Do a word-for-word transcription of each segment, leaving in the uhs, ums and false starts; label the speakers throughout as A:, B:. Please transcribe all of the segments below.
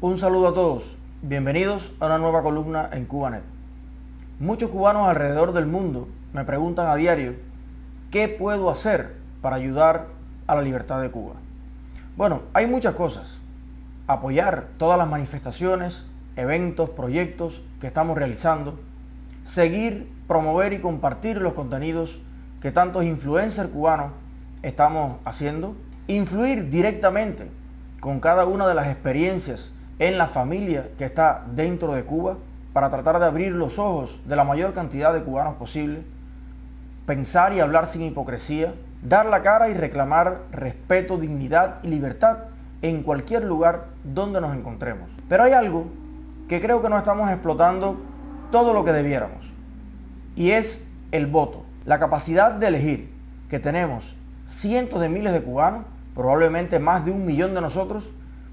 A: Un saludo a todos, bienvenidos a una nueva columna en Cubanet. Muchos cubanos alrededor del mundo me preguntan a diario ¿qué puedo hacer para ayudar a la libertad de Cuba? Bueno, hay muchas cosas. Apoyar todas las manifestaciones, eventos, proyectos que estamos realizando, seguir, promover y compartir los contenidos que tantos influencers cubanos estamos haciendo, influir directamente con cada una de las experiencias en la familia que está dentro de Cuba para tratar de abrir los ojos de la mayor cantidad de cubanos posible, pensar y hablar sin hipocresía, dar la cara y reclamar respeto, dignidad y libertad en cualquier lugar donde nos encontremos. Pero hay algo que creo que no estamos explotando todo lo que debiéramos, y es el voto, la capacidad de elegir que tenemos cientos de miles de cubanos, probablemente más de un millón de nosotros,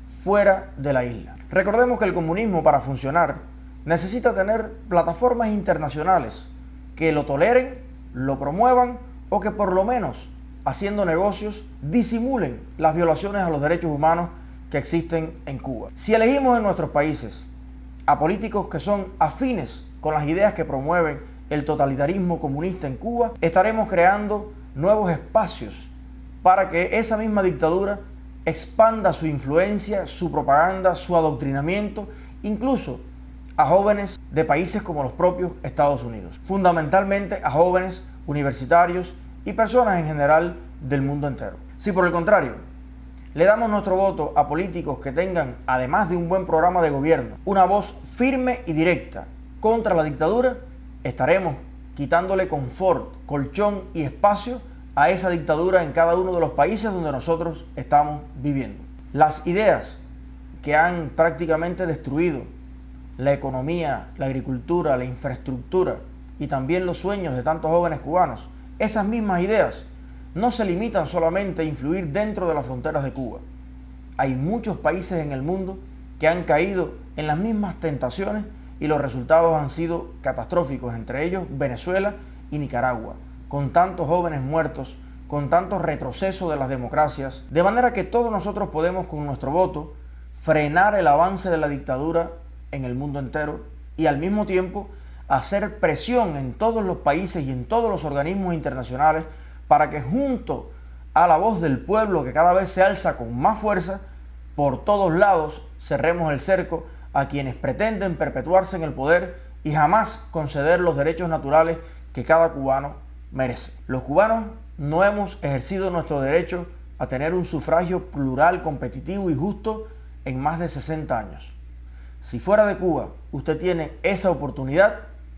A: fuera de la isla. Recordemos que el comunismo, para funcionar, necesita tener plataformas internacionales que lo toleren, lo promuevan o que por lo menos, haciendo negocios, disimulen las violaciones a los derechos humanos que existen en Cuba. Si elegimos en nuestros países a políticos que son afines con las ideas que promueven el totalitarismo comunista en Cuba, estaremos creando nuevos espacios para que esa misma dictadura expanda su influencia, su propaganda, su adoctrinamiento, incluso a jóvenes de países como los propios Estados Unidos, fundamentalmente a jóvenes universitarios y personas en general del mundo entero. Si por el contrario le damos nuestro voto a políticos que tengan, además de un buen programa de gobierno, una voz firme y directa contra la dictadura, estaremos quitándole confort, colchón y espacio a esa dictadura en cada uno de los países donde nosotros estamos viviendo. Las ideas que han prácticamente destruido la economía, la agricultura, la infraestructura y también los sueños de tantos jóvenes cubanos, esas mismas ideas no se limitan solamente a influir dentro de las fronteras de Cuba. Hay muchos países en el mundo que han caído en las mismas tentaciones y los resultados han sido catastróficos, entre ellos Venezuela y Nicaragua, con tantos jóvenes muertos, con tanto retroceso de las democracias, de manera que todos nosotros podemos con nuestro voto frenar el avance de la dictadura en el mundo entero y al mismo tiempo hacer presión en todos los países y en todos los organismos internacionales para que junto a la voz del pueblo que cada vez se alza con más fuerza, por todos lados cerremos el cerco a quienes pretenden perpetuarse en el poder y jamás conceder los derechos naturales que cada cubano merece. Los cubanos no hemos ejercido nuestro derecho a tener un sufragio plural, competitivo y justo en más de sesenta años. Si fuera de Cuba usted tiene esa oportunidad,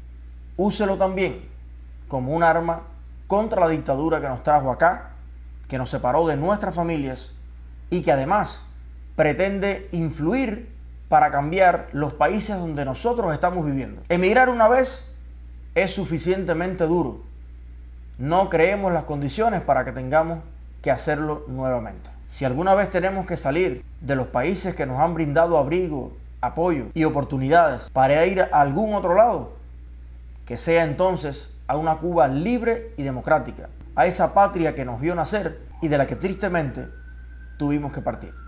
A: úselo también como un arma contra la dictadura que nos trajo acá, que nos separó de nuestras familias y que además pretende influir para cambiar los países donde nosotros estamos viviendo. Emigrar una vez es suficientemente duro. No creemos las condiciones para que tengamos que hacerlo nuevamente. Si alguna vez tenemos que salir de los países que nos han brindado abrigo, apoyo y oportunidades para ir a algún otro lado, que sea entonces a una Cuba libre y democrática, a esa patria que nos vio nacer y de la que tristemente tuvimos que partir.